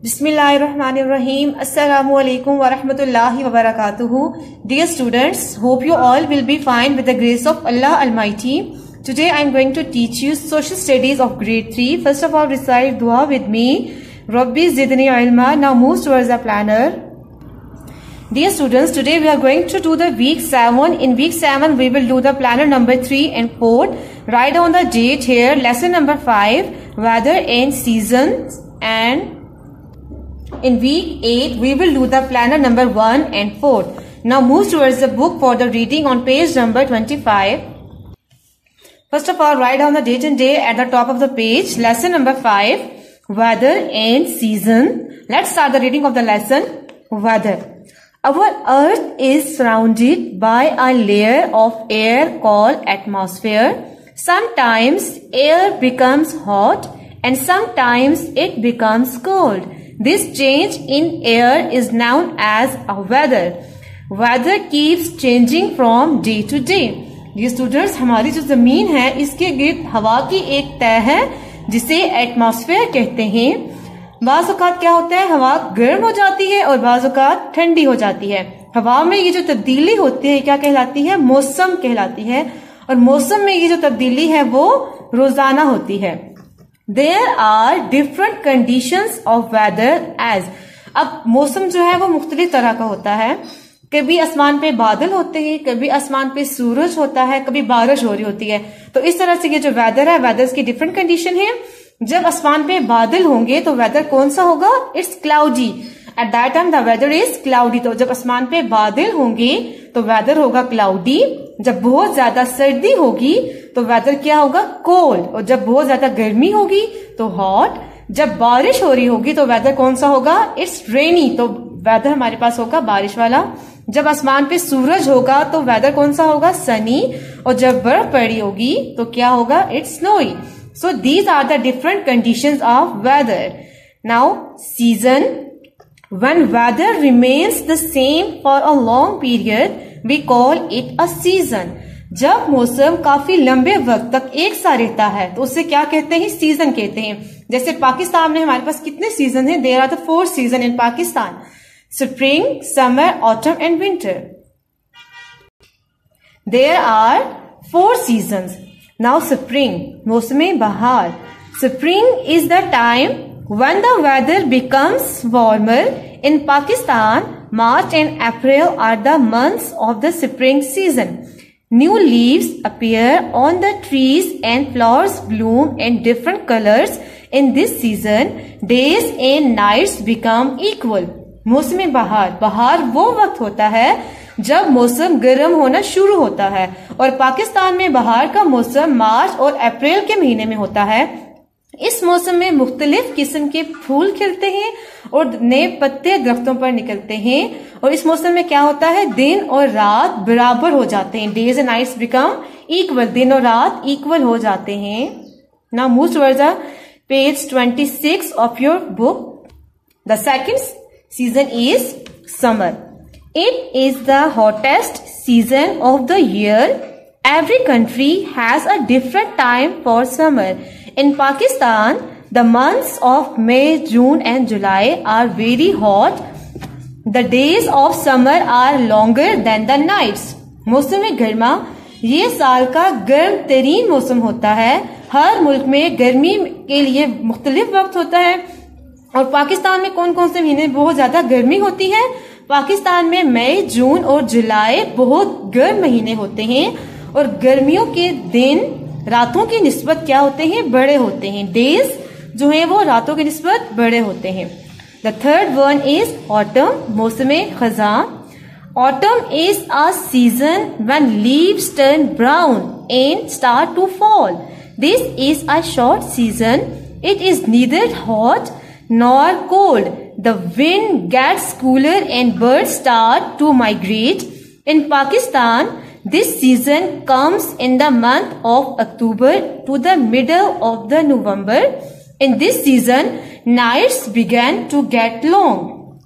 Bismillahirrahmanirrahim. Assalamu alaikum wa rahmatullahi wa barakatuhu. Dear students, hope you all will be fine with the grace of Allah Almighty. Today I am going to teach you social studies of grade 3. First of all, recite dua with me. Rabbi zidni ilma. Now move towards the planner. Dear students, today we are going to do the week 7. In week 7, we will do the planner number 3 and 4. Write down the date here. Lesson number 5, weather and seasons. And in week 8, we will do the planner number 1 and 4. Now move towards the book for the reading on page number 25. First of all, write down the date and day at the top of the page. Lesson number 5, weather and season. Let's start the reading of the lesson. Weather. Our earth is surrounded by a layer of air called atmosphere. Sometimes air becomes hot and sometimes it becomes cold. This change in air is known as a weather. Weather keeps changing from day to day. ये students, हमारी जो जमीन है इसके गिर्द हवा की एक तह है जिसे एटमॉस्फेयर कहते हैं. बाज़ औक़ात क्या होता है, हवा गर्म हो जाती है और बाज़ औक़ात ठंडी हो जाती है. हवा में ये जो तब्दीली होती है क्या कहलाती है, मौसम कहलाती है. और मौसम में ये जो तब्दीली है वो रोजाना होती है. There are different conditions of weather as. अब मौसम जो है वो मुख्तलिफ तरह का होता है. कभी आसमान पे बादल होते हैं, कभी आसमान पे सूरज होता है, कभी बारिश हो रही होती है. तो इस तरह से ये जो वेदर है, वेदर्स की डिफरेंट कंडीशन है. जब आसमान पे बादल होंगे तो वेदर कौन सा होगा, it's cloudy. At that time the weather is cloudy. तो जब आसमान पे बादल होंगे तो वेदर होगा क्लाउडी. जब बहुत ज्यादा सर्दी होगी तो वेदर क्या होगा, कोल्ड. और जब बहुत ज्यादा गर्मी होगी तो हॉट. जब बारिश हो रही होगी तो वेदर कौन सा होगा, इट्स रेनी. तो वेदर हमारे पास होगा बारिश वाला. जब आसमान पे सूरज होगा तो वेदर कौन सा होगा, सनी. और जब बर्फ पड़ी होगी तो क्या होगा, it's snowy. So these are the different conditions of weather. Now season. When weather remains the same for a long period, we call it a season. जब मौसम काफी लंबे वक्त तक एक सा रहता है तो उसे क्या कहते हैं, सीजन कहते हैं. जैसे पाकिस्तान में हमारे पास कितने सीजन हैं, there are the 4 season in Pakistan. Spring, summer, autumn and winter. There are 4 seasons. Now spring, मौसम बहार. Spring is the time when the weather becomes warmer. In Pakistan, March and April are the months of the spring season. New leaves appear on the trees and flowers bloom in different colors. In this season, days and nights become equal. मौसम बहार. बहार वो वक्त होता है जब मौसम गर्म होना शुरू होता है. और पाकिस्तान में बहार का मौसम मार्च और अप्रैल के महीने में होता है. इस मौसम में मुख्तलिफ किस्म के फूल खिलते हैं और नए पत्ते दरख्तों पर निकलते हैं. और इस मौसम में क्या होता है, दिन और रात बराबर हो जाते हैं. Days and nights become equal. दिन और रात इक्वल हो जाते हैं. Now move towards the page 26 of your book. The second season is summer. It is the hottest season of the year. Every country has a different time for summer. In Pakistan, the months of May, June and July are very hot. The days of summer are longer than the nights. मौसम गर्मा ये साल का गर्म तरीन मौसम होता है. हर मुल्क में गर्मी के लिए मुख्तलिफ वक्त होता है. और पाकिस्तान में कौन कौन से महीने बहुत ज्यादा गर्मी होती है, पाकिस्तान में मई, जून और जुलाई बहुत गर्म महीने होते हैं. और गर्मियों के दिन रातों की निस्बत क्या होते हैं, बड़े होते हैं. डेज जो है वो रातों की निस्बत बड़े होते हैं. The third one is autumn, मौसम खज़ां. Autumn is a season when leaves turn brown and start to fall. This is a short season. It is neither hot nor cold. The wind gets cooler and birds start to migrate. In Pakistan, this season comes in the month of October to the middle of the November. In this season, nights began to get long.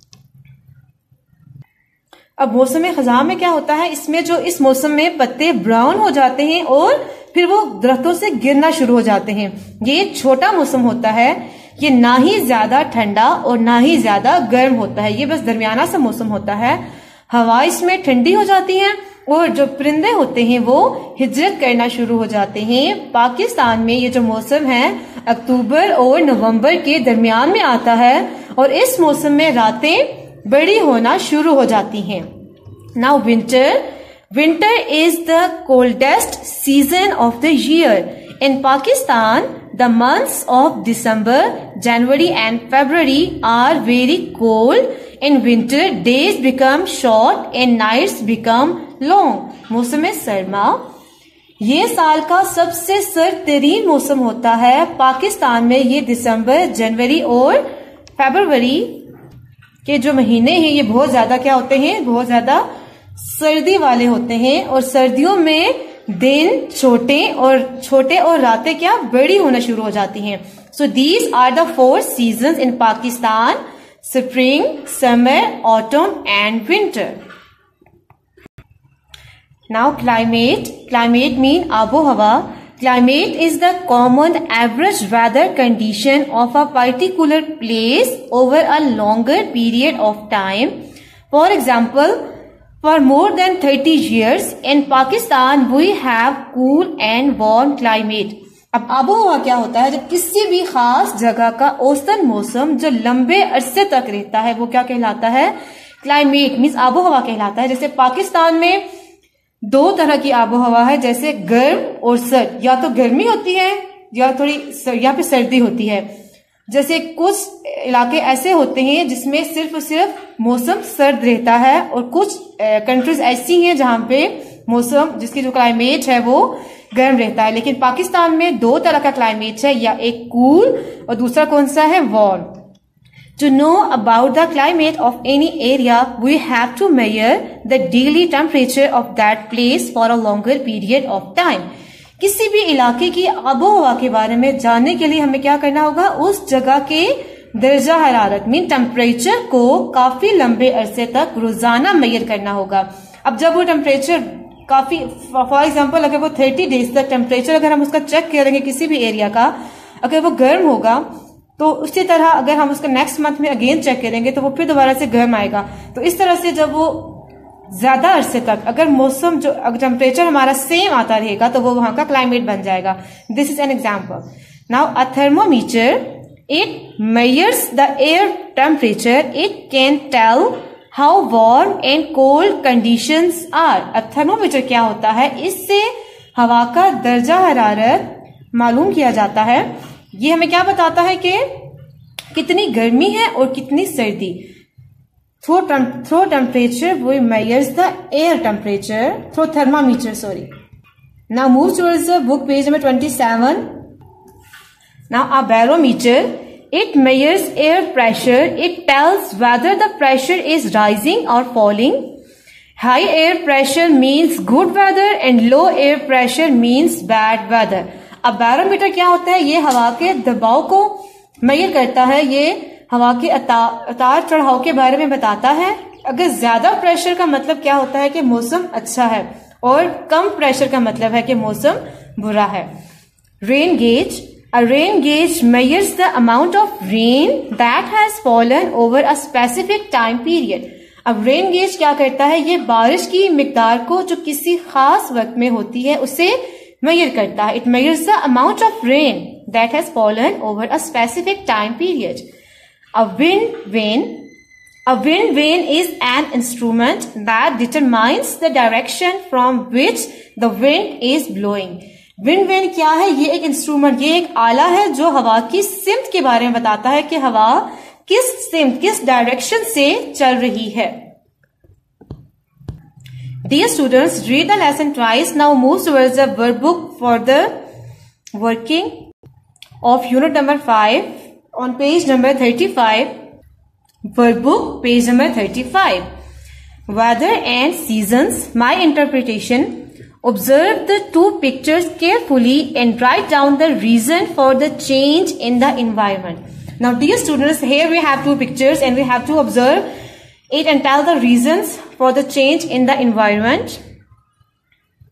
अब मौसम खज़ां में क्या होता है, इसमें जो इस मौसम में पत्ते ब्राउन हो जाते हैं और फिर वो दरख्तों से गिरना शुरू हो जाते हैं. ये एक छोटा मौसम होता है. ये ना ही ज्यादा ठंडा और ना ही ज्यादा गर्म होता है, ये बस दरमियाना सा मौसम होता है। हवा इसमें ठंडी हो जाती है और जो परिंदे होते हैं वो हिजरत करना शुरू हो जाते हैं। पाकिस्तान में ये जो मौसम है अक्टूबर और नवंबर के दरमियान में आता है और इस मौसम में रातें बड़ी होना शुरू हो जाती हैं। Now winter is the coldest season of the year in Pakistan. The months of December, January and February are very cold. In winter days become short and nights become long. मौसम सरमा ये साल का सबसे सर्द तरीन मौसम होता है। पाकिस्तान में ये दिसंबर, जनवरी और फरवरी के जो महीने हैं ये बहुत ज्यादा क्या होते हैं, बहुत ज्यादा सर्दी वाले होते हैं और सर्दियों में दिन छोटे और रातें क्या बड़ी होना शुरू हो जाती हैं। So these are the 4 seasons in Pakistan: spring, summer, autumn and winter. Now climate mean आबो हवा। Climate is the common average weather condition of a particular place over a longer period of time. For example, for more than 30 years in Pakistan, we have cool and warm climate. अब आबो हवा क्या होता है? जब किसी भी खास जगह का औसतन मौसम जो लंबे अरसे तक रहता है वो क्या कहलाता है? क्लाइमेट मीन्स आबो हवा कहलाता है। जैसे पाकिस्तान में 2 तरह की आबो हवा है, जैसे गर्म और सर्द। या तो गर्मी होती है या या फिर सर्दी होती है। जैसे कुछ इलाके ऐसे होते हैं जिसमें सिर्फ और सिर्फ मौसम सर्द रहता है और कुछ कंट्रीज ऐसी हैं जहां पे मौसम जिसकी जो क्लाइमेट है वो गर्म रहता है। लेकिन पाकिस्तान में 2 तरह का क्लाइमेट है, या एक कूल और दूसरा कौन सा है, warm. To know about the climate of any area, we have to measure the daily temperature of that place for a longer period of time. किसी भी इलाके की आबोहवा के बारे में जानने के लिए हमें क्या करना होगा, उस जगह के दर्जा हरारत मीन टेम्परेचर को काफी लंबे अरसे तक रोजाना मेजर करना होगा। अब जब वो टेम्परेचर काफी, फॉर एग्जाम्पल अगर वो 30 डेज तक टेम्परेचर अगर हम उसका चेक करेंगे किसी भी एरिया का, अगर वो गर्म होगा तो उसी तरह अगर हम उसका नेक्स्ट मंथ में अगेन चेक करेंगे तो वो फिर दोबारा से गर्म आएगा। तो इस तरह से जब वो ज्यादा अरसे तक अगर मौसम जो अगर टेम्परेचर हमारा सेम आता रहेगा तो वो वहां का क्लाइमेट बन जाएगा। This is an example. Now a thermometer, it measures the air temperature. It can tell how warm and cold conditions are. अब थर्मोमीटर क्या होता है, इससे हवा का दर्जा हरारत मालूम किया जाता है। ये हमें क्या बताता है कि कितनी गर्मी है और कितनी सर्दी। Through temperature we measures the air temperature through thermometer, sorry. Now move towards the book page number 27. नाउ a barometer, it measures air pressure. It tells whether the pressure is rising or falling. High air pressure means good weather and low air pressure means bad weather. अब barometer क्या होता है, ये हवा के दबाव को मेजर करता है। ये हवा के उतार चढ़ाव के बारे में बताता है। अगर ज्यादा प्रेशर का मतलब क्या होता है कि मौसम अच्छा है और कम प्रेशर का मतलब है कि मौसम बुरा है। Rain gauge, a rain gauge measures the amount of rain that has fallen over a specific time period. अब रेन गेज क्या करता है, ये बारिश की मिकदार को जो किसी खास वक्त में होती है उसे मेजर करता है। It measures the amount of rain that has fallen over a specific time period. A wind vane is an instrument that determines the direction from which the wind is blowing. Wind vane क्या है, ये एक instrument, ये एक आला है जो हवा की सिमत के बारे में बताता है कि हवा किस सिमत, किस डायरेक्शन से चल रही है। Dear students, read the lesson twice. Now move towards the workbook for the working of unit number 5 on page number 35. Workbook, page number 35. Weather and seasons. My interpretation. Observe the 2 pictures carefully and write down the reason for the change in the environment. Now, dear students, here we have 2 pictures and we have to observe it and tell the reasons for the change in the environment.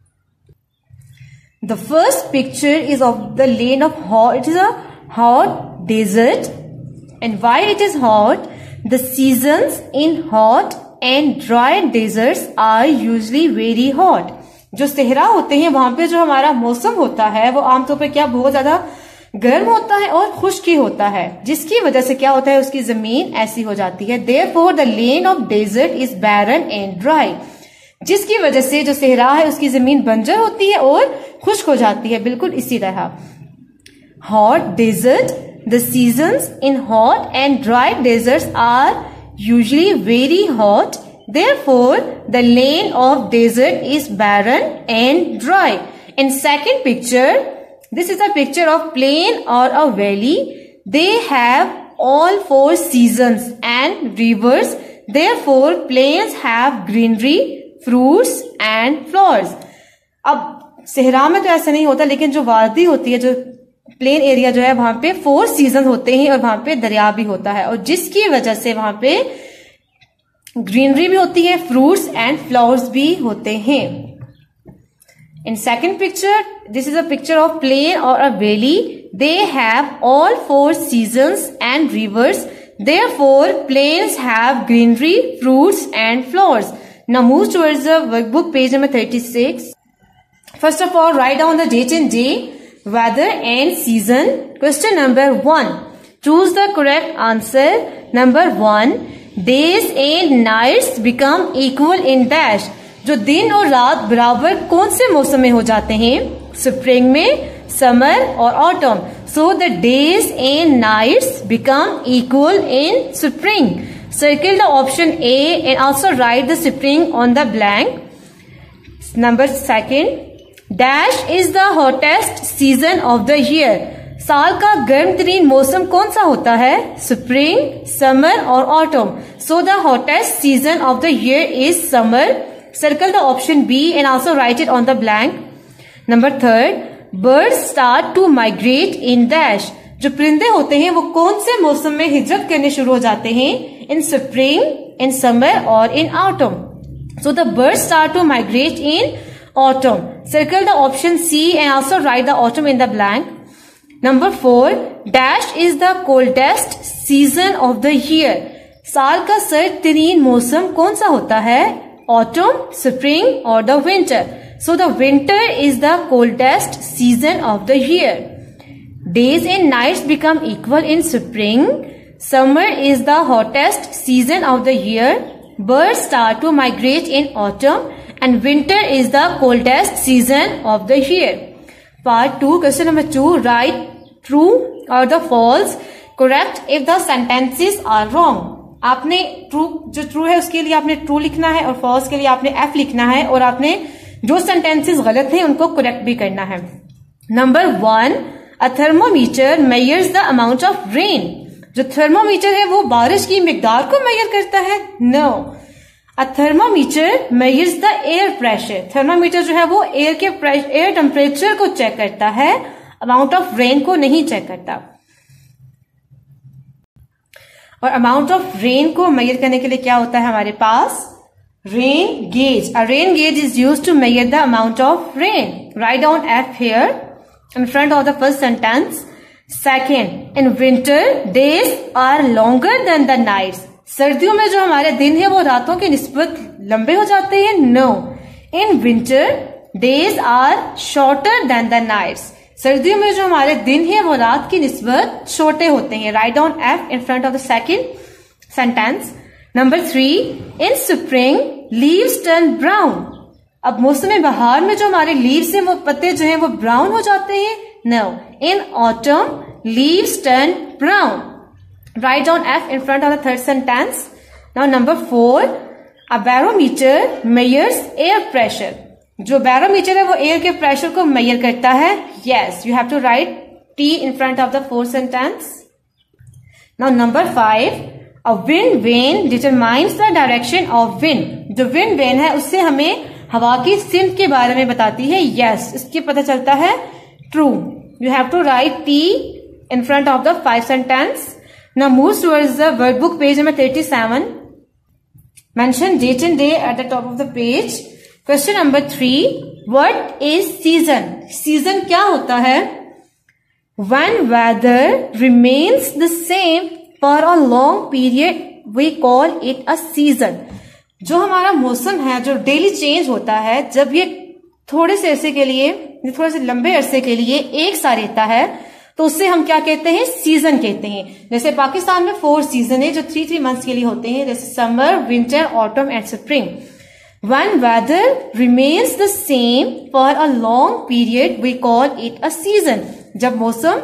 The first picture is of the lane of hot. It is a hot desert. And why it is hot? The seasons in hot and dry deserts are usually very hot. जो सहरा होते हैं वहां पे जो हमारा मौसम होता है वो आमतौर पर क्या बहुत ज्यादा गर्म होता है और खुश्की होता है, जिसकी वजह से क्या होता है उसकी जमीन ऐसी हो जाती है. Therefore the land of desert is barren and dry. जिसकी वजह से जो सहरा है उसकी जमीन बंजर होती है और खुश्क हो जाती है. बिल्कुल इसी तरह hot desert. The seasons in hot and dry deserts are usually very hot. Therefore, the land of desert is barren and dry. In second picture, this is a picture of plain or a valley. They have all four seasons and rivers. Therefore, plains have greenery, fruits and flowers. अब सहरा में तो ऐसा नहीं होता, लेकिन जो वादी होती है, जो प्लेन एरिया जो है वहां पे 4 सीजन होते हैं और वहां पे दरिया भी होता है, और जिसकी वजह से वहां पे ग्रीनरी भी होती है, फ्रूट्स एंड फ्लावर्स भी होते हैं. In second picture, this is a picture of plain और a valley. They have all 4 seasons and rivers. Therefore plains have greenery, fruits and flowers. Now move towards the workbook, page number 36. First of all, write down the date and day, weather and season. Question number 1. Choose the correct answer. Number 1. Days and nights become equal in dash. जो दिन और रात बराबर कौन से मौसम में हो जाते हैं? स्प्रिंग में, समर और autumn. So the days and nights become equal in spring. Circle the option A and also write the spring on the blank. Number 2. Dash is the hottest season of the year. साल का गर्म तरीन मौसम कौन सा होता है? Spring, summer और autumn. So the hottest season of the year is summer. Circle the option B and also write it on the blank. Number 3. Birds start to migrate in dash. जो परिंदे होते हैं वो कौन से मौसम में हिजरत करने शुरू हो जाते हैं? इन स्प्रिंग, इन समर और in autumn. So the birds start to migrate in autumn. Circle the option C and also write the autumn in the blank. Number 4. Dash is the coldest season of the year. साल का सर्द तरीन मौसम कौन सा होता है? Autumn, spring or the winter. So the winter is the coldest season of the year. Days and nights become equal in spring. Summer is the hottest season of the year. Birds start to migrate in autumn. And winter is the coldest season of the year. Part 2, question number 2. Write true or the false. Correct if the sentences are wrong. आपने true, जो true है उसके लिए आपने true लिखना है और false के लिए आपने एफ लिखना है, और आपने जो सेंटेंसेस गलत हैं उनको करेक्ट भी करना है. Number 1. A thermometer measures the amount of rain. जो थर्मोमीटर है वो बारिश की मिकदार को मेजर करता है? No. A thermometer measures the air pressure. Thermometer जो है वो एयर टेम्परेचर को चेक करता है, अमाउंट ऑफ रेन को नहीं चेक करता. और अमाउंट ऑफ रेन को मेजर करने के लिए क्या होता है हमारे पास? Rain gauge. A rain gauge is used to measure the amount of rain. Write down F here in front of the first sentence. Second, in winter days are longer than the nights. सर्दियों में जो हमारे दिन है वो रातों के निस्बत लंबे हो जाते हैं? No. In winter days are shorter than the nights. सर्दियों में जो हमारे दिन है वो रात की निस्बत छोटे होते हैं. Right down F in front of the second sentence. Number 3. In spring leaves turn brown. अब मौसम बहार में जो हमारे लीव्स हैं वो पत्ते जो हैं वो ब्राउन हो जाते हैं? No. In autumn leaves turn brown. Write down F in front of the third sentence. Now number 4. A barometer measures air pressure. जो barometer है वो air के pressure को measure करता है? Yes. You have to write T in front of the fourth sentence. Now number 5. A wind vane determines the direction of wind. जो wind vane है उससे हमें हवा की सिमत के बारे में बताती है? Yes. इसके पता चलता है? True. You have to write T in front of the 5th sentence. Now move towards the workbook, page number 37. Mention date and day at the top of the page. Question number 3. What is season? Season क्या होता है? When weather remains the same for a long period, we call it a season. जो हमारा मौसम है, जो daily change होता है, जब ये थोड़े से अरसे के लिए, थोड़े से लंबे अरसे के लिए एक सा रहता है, तो उससे हम क्या कहते हैं? सीजन कहते हैं। जैसे पाकिस्तान में 4 सीजन है जो 3 मंथ्स के लिए होते हैं, जैसे summer, winter, autumn and spring. When weather remains the same for a long period, we call it a season. जब मौसम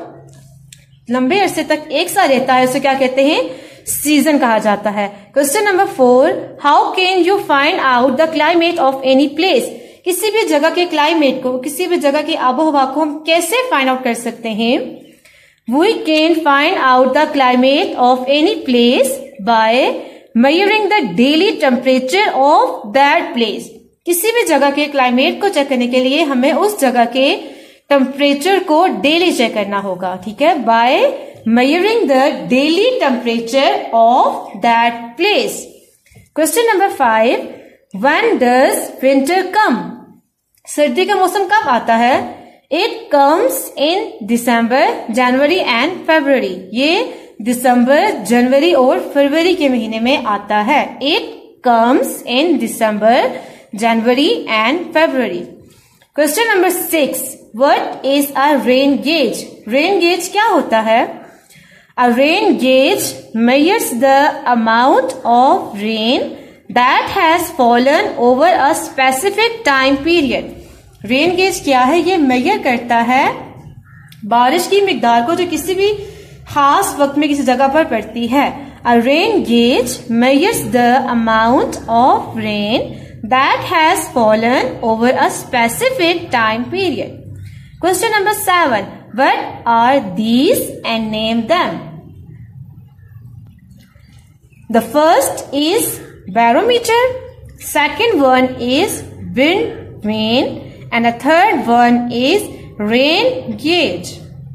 लंबे अरसे तक एक सा रहता है, उसे क्या कहते हैं? सीजन कहा जाता है। Question number 4, how can you find out the climate of any place? किसी भी जगह के क्लाइमेट को, किसी भी जगह की आबोहवा को हम कैसे फाइंड आउट कर सकते हैं? We can find out the climate of any place by measuring the daily temperature of that place. किसी भी जगह के क्लाइमेट को चेक करने के लिए हमें उस जगह के टेम्परेचर को डेली चेक करना होगा, ठीक है? By measuring the daily temperature of that place. Question number 5, when does winter come? सर्दी का मौसम कब आता है? It comes in December, January and February. ये दिसंबर, जनवरी और फरवरी के महीने में आता है। It comes in December, January and February. Question number 6, what is a rain gauge? Rain gauge क्या होता है? A rain gauge measures the amount of rain that has fallen over a specific time period. Rain gauge क्या है? ये major करता है बारिश की मिकदार को जो किसी भी खास वक्त में किसी जगह पर पड़ती है। A rain gauge measures the amount of rain that has fallen over a specific time period. Question number 7, what are these and name them? The first is barometer, second one is wind vane, and the third one is rain gauge.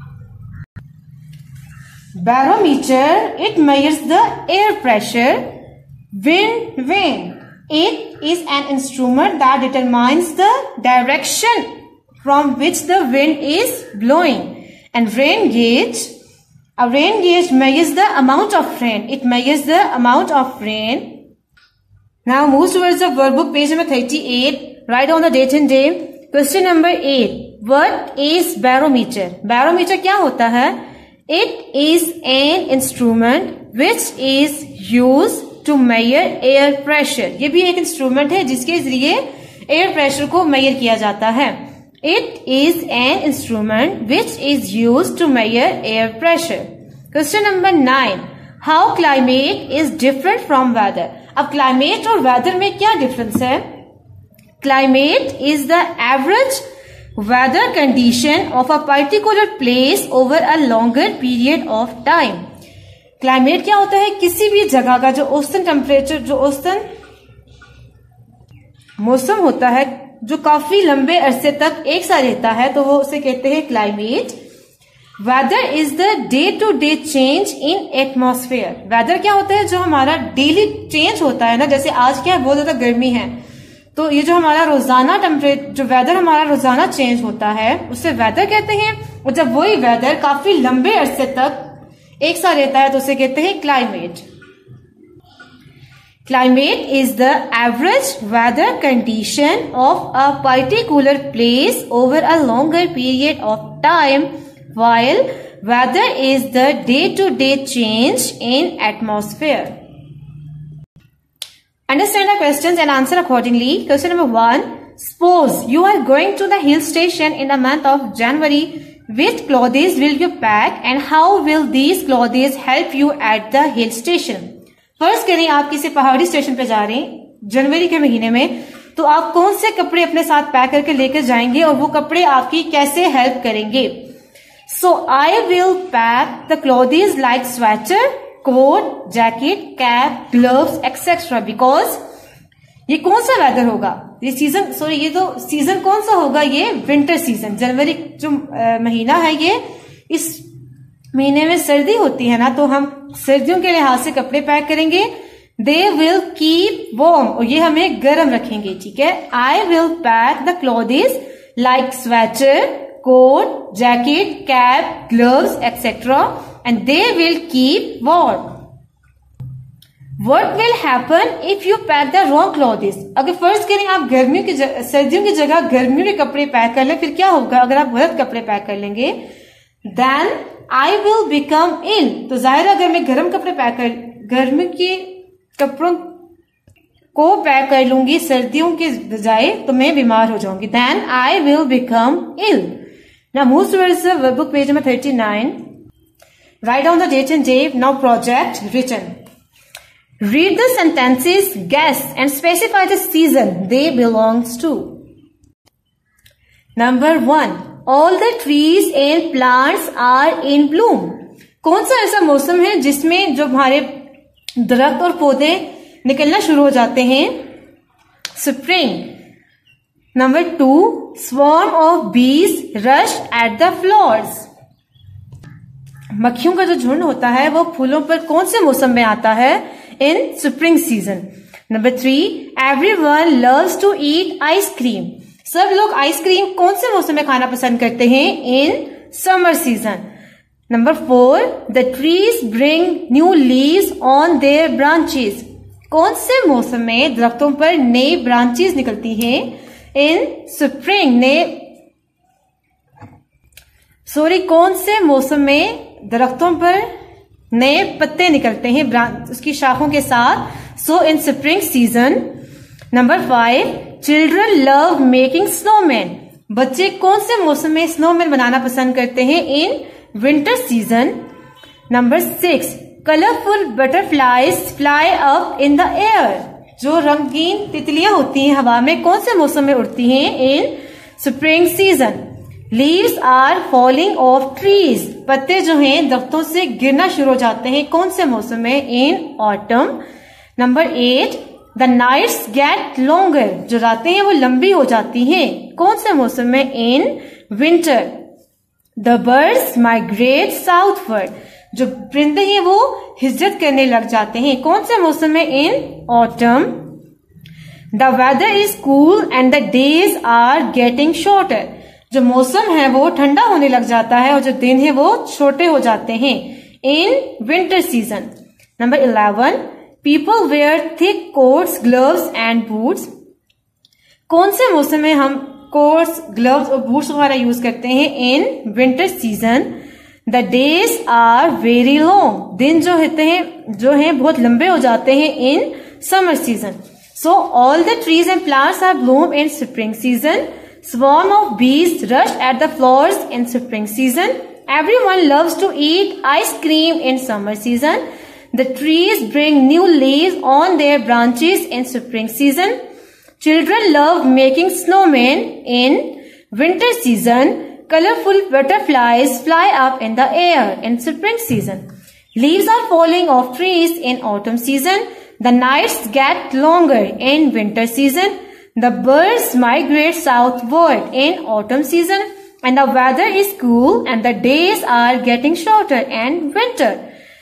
Barometer, it measures the air pressure. Wind vane, it is an instrument that determines the direction from which the wind is blowing. And rain gauge, a rain gauge measures the amount of rain. It measures the amount of rain. Now move towards the workbook, page number 38. Write down the date and day. Question number 8, what is barometer? Barometer क्या होता है? It is an instrument which is use to measure air pressure. ये भी एक instrument है जिसके जरिए air pressure को मेजर किया जाता है. It is an instrument which is use to measure air pressure. Question number 9, how climate is different from weather? अब क्लाइमेट और वेदर में क्या डिफरेंस है? Climate is the average weather condition of a particular place over a longer period of time. Climate क्या होता है? किसी भी जगह का जो औसतन टेम्परेचर, जो औसतन मौसम होता है, जो काफी लंबे अरसे तक एक सा रहता है, तो वो उसे कहते हैं climate. Weather is the day to day change in atmosphere. Weather क्या होता है? जो हमारा डेली चेंज होता है ना, जैसे आज क्या है, बहुत ज्यादा गर्मी है, तो ये जो हमारा रोजाना टेम्परेचर, जो वेदर हमारा रोजाना चेंज होता है, उसे वेदर कहते हैं. और जब वही वेदर काफी लंबे अरसे तक एक सा रहता है, तो उसे कहते हैं climate. Climate is the average weather condition of a particular place over a longer period of time, while weather is the day to day change in atmosphere. Understand the questions and answer accordingly. Question number 1. Suppose you are going to the hill station in the month of January. Which clothes will you pack and how will these clothes help you at the hill station? फर्ज करें आप किसी पहाड़ी station पे जा रहे हैं जनवरी के महीने में, तो आप कौन से कपड़े अपने साथ पैक करके लेकर जाएंगे और वो कपड़े आपकी कैसे हेल्प करेंगे? So I will pack the clothes like sweater, coat, jacket, cap, gloves etcetera. Because ये कौन सा वेदर होगा? ये सीजन, सॉरी, ये तो सीजन कौन सा होगा? ये विंटर सीजन. जनवरी जो महीना है, ये इस महीने में सर्दी होती है ना, तो हम सर्दियों के लिहाज से कपड़े पैक करेंगे. दे विल कीप वार्म, और ये हमें गर्म रखेंगे, ठीक है. I will pack the clothes like sweater, coat, jacket, cap, gloves, etc. and they will keep warm. What will happen if you pack the wrong clothes? अगर फर्ज करें आप सर्दियों की जगह गर्मियों के कपड़े पैक कर लें, फिर क्या होगा अगर आप गलत कपड़े पैक कर लेंगे? Then I will become ill. तो जाहिर है अगर मैं गर्मी के कपड़ों को पैक कर लूंगी सर्दियों के बजाय तो मैं बीमार हो जाऊंगी. Then I will become ill. Now move towards the workbook page number 39. Write down the date and day. Now project written. Read the sentences, guess and specify the season they belongs to. Number 1. All the trees and plants are in bloom. कौन सा ऐसा मौसम है जिसमें जो हमारे दरख्त और पौधे निकलना शुरू हो जाते हैं? Spring. Number 2. Swarm of bees rush at the flowers. मक्खियों का जो झुंड होता है वो फूलों पर कौन से मौसम में आता है? In spring season. Number 3. Everyone loves to eat ice cream. सब लोग आइसक्रीम कौन से मौसम में खाना पसंद करते हैं? In summer season. Number 4. The trees bring new leaves on their branches. कौन से मौसम में दरख्तों पर नई ब्रांचेस निकलती हैं? In spring. कौन से मौसम में दरख्तों पर नए पत्ते निकलते हैं उसकी शाखों के साथ? So in spring season. Number 5. Children love making snowmen. बच्चे कौन से मौसम में स्नोमैन बनाना पसंद करते हैं? In winter season. Number 6. Colorful butterflies fly up in the air. जो रंगीन तितलियां होती हैं हवा में कौन से मौसम में उड़ती हैं? In spring season. Leaves are falling off trees. पत्ते जो हैं दरख्तों से गिरना शुरू हो जाते हैं कौन से मौसम में? In autumn. Number 8. The nights get longer. जो रातें हैं वो लंबी हो जाती हैं कौन से मौसम में? In winter. The birds migrate southward. जो परिंदे हैं वो हिजरत करने लग जाते हैं कौन से मौसम में? In autumn. The weather is cool and the days are getting shorter. जो मौसम है वो ठंडा होने लग जाता है और जो दिन है वो छोटे हो जाते हैं in winter season. Number 11. People wear thick coats, gloves and boots. कौन से मौसम में हम कोट्स, ग्लव्स और बूट्स वगैरह यूज करते हैं? In winter season. The days are very long. दिन जो हैं बहुत लंबे हो जाते हैं in summer season. So all the trees and plants are bloom in spring season. Swarm of bees rush at the flowers in spring season. Everyone loves to eat ice cream in summer season. The trees bring new leaves on their branches in spring season. Children love making snowmen in winter season. Colorful butterflies fly up in the air in spring season. Leaves are falling off trees in autumn season. The nights get longer in winter season. The birds migrate southward in autumn season and the weather is cool and the days are getting shorter in winter.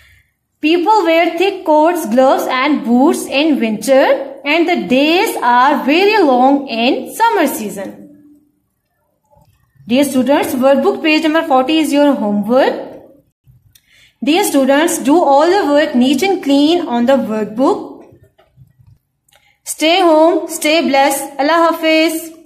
People wear thick coats, gloves and boots in winter and the days are very long in summer season. Dear students, workbook page number 40 is your homework. Dear students, do all the work neat and clean on the workbook. Stay home, stay blessed. Allah Hafiz.